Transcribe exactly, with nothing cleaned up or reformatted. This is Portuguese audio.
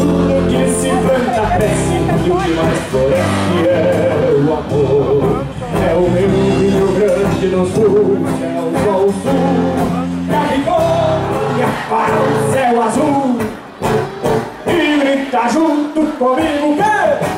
tudo que se planta cresce, e o que mais floresce é o amor. É o meu Rio Grande do Sul, é o sol sul, Califórnia para o céu azul. E grita junto comigo que